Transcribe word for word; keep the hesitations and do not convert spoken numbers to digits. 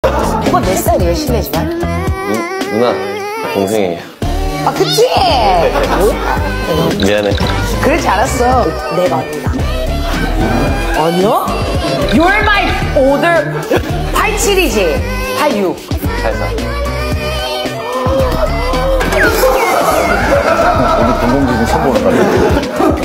오빠 몇 살이에요, 실례지만? 누, 누나, 동생이에요. 아, 그치? 미안해. 그렇지 않았어. 내가 언니다. 아니야? You're my older. 팔십칠이지? 팔십육. 살살. 오늘 공공지진 선보는 거야.